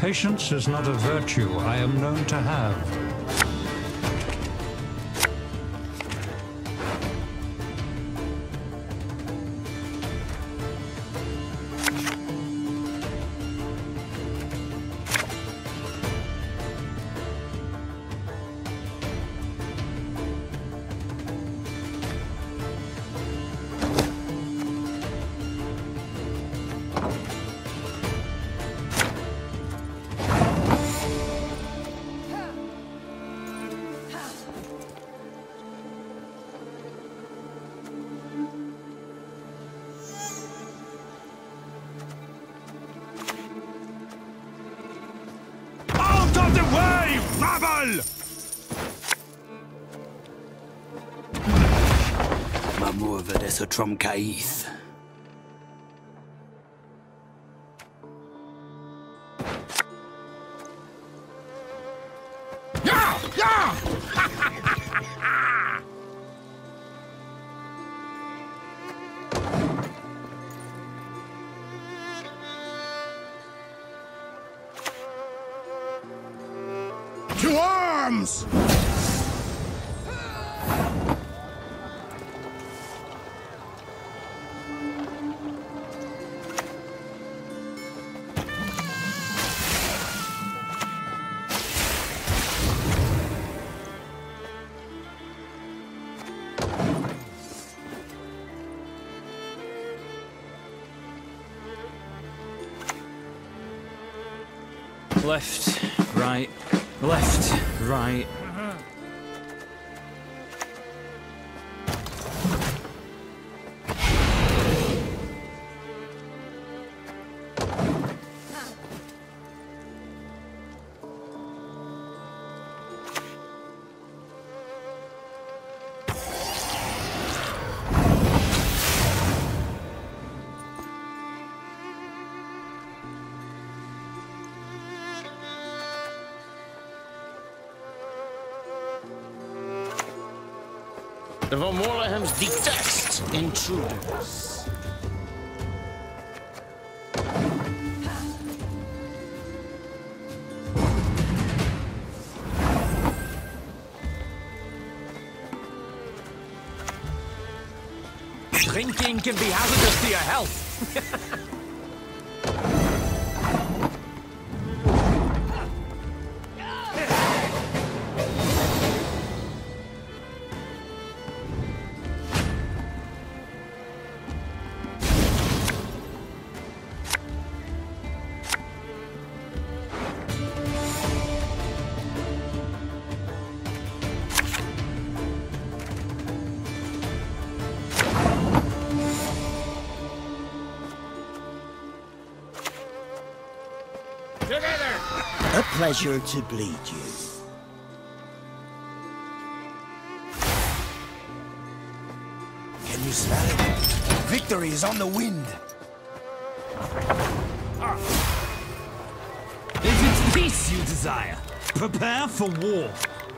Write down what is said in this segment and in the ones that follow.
Patience is not a virtue I am known to have. Mamour vedesse trom caïth. To arms! Left, right, left, right. The Von Morlehams detest intruders. Drinking can be hazardous to your health. A pleasure to bleed you. Can you smell it? Victory is on the wind. If it's peace you desire, prepare for war.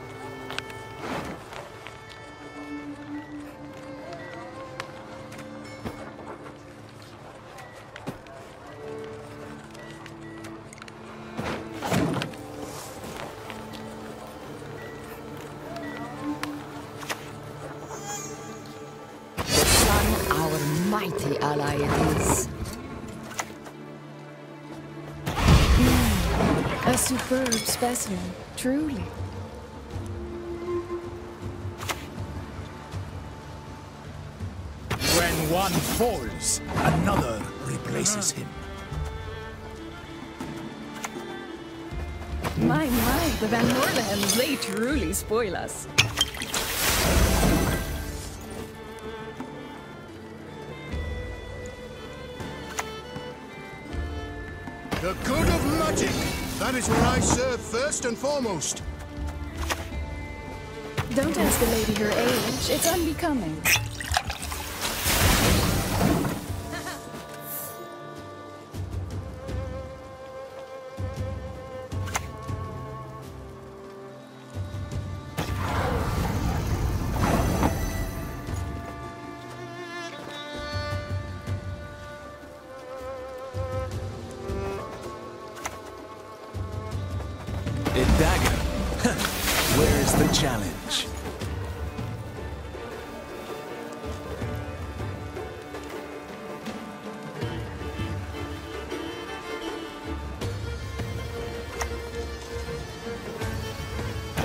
Mighty ally it is. A superb specimen, truly. When one falls, another replaces him. My, the Van Morlehams, they truly spoil us. The good of magic! That is where I serve first and foremost. Don't ask a lady her age, it's unbecoming.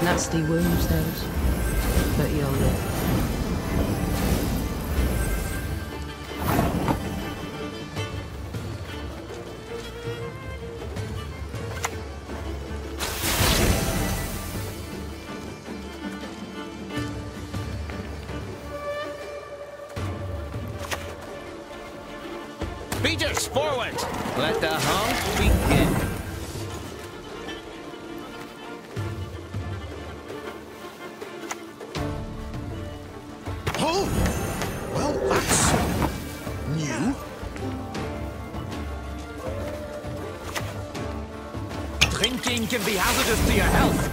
Nasty wounds, those. But you'll live. Beaters, forward! Let the hunt begin. Oh! Well, that's new. Drinking can be hazardous to your health.